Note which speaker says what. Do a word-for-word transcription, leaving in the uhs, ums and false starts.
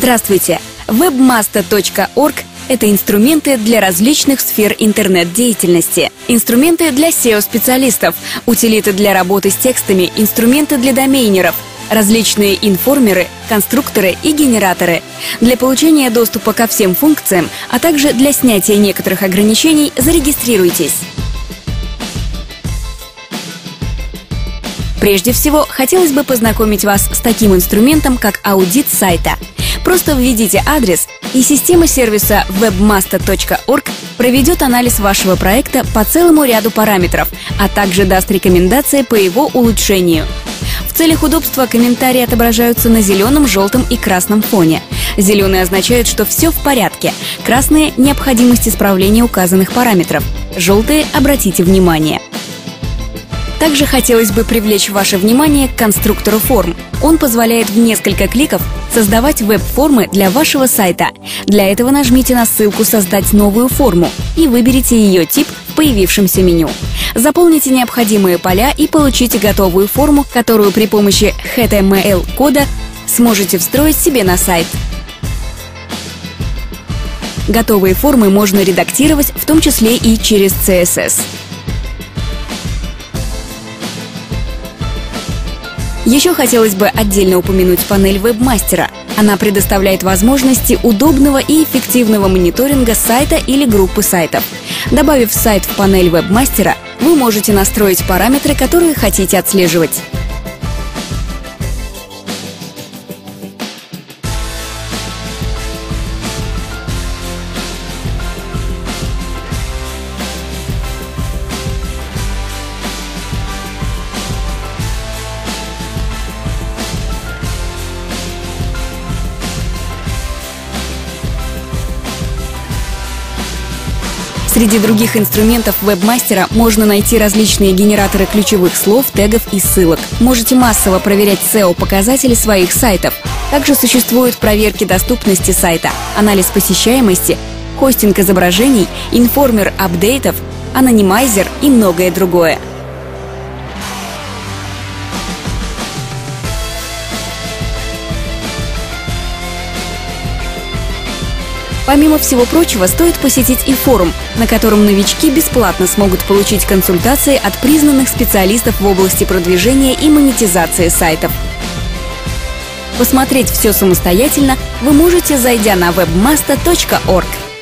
Speaker 1: Здравствуйте! вебмастер точка орг – это инструменты для различных сфер интернет-деятельности. Инструменты для сео-специалистов, утилиты для работы с текстами, инструменты для домейнеров, различные информеры, конструкторы и генераторы. Для получения доступа ко всем функциям, а также для снятия некоторых ограничений, зарегистрируйтесь. Прежде всего, хотелось бы познакомить вас с таким инструментом, как аудит сайта. Просто введите адрес, и система сервиса вебмастер точка орг проведет анализ вашего проекта по целому ряду параметров, а также даст рекомендации по его улучшению. В целях удобства комментарии отображаются на зеленом, желтом и красном фоне. Зеленый означает, что все в порядке, красные – необходимость исправления указанных параметров, желтые – обратите внимание. Также хотелось бы привлечь ваше внимание к конструктору форм. Он позволяет в несколько кликов создавать веб-формы для вашего сайта. Для этого нажмите на ссылку «Создать новую форму» и выберите ее тип в появившемся меню. Заполните необходимые поля и получите готовую форму, которую при помощи эйч ти эм эл-кода сможете встроить себе на сайт. Готовые формы можно редактировать, в том числе и через си эс эс. Еще хотелось бы отдельно упомянуть панель вебмастера. Она предоставляет возможности удобного и эффективного мониторинга сайта или группы сайтов. Добавив сайт в панель вебмастера, вы можете настроить параметры, которые хотите отслеживать. Среди других инструментов вебмастера можно найти различные генераторы ключевых слов, тегов и ссылок. Можете массово проверять сео-показатели своих сайтов. Также существуют проверки доступности сайта, анализ посещаемости, хостинг изображений, информер апдейтов, анонимайзер и многое другое. Помимо всего прочего, стоит посетить и форум, на котором новички бесплатно смогут получить консультации от признанных специалистов в области продвижения и монетизации сайтов. Посмотреть все самостоятельно вы можете, зайдя на вебмастер точка орг.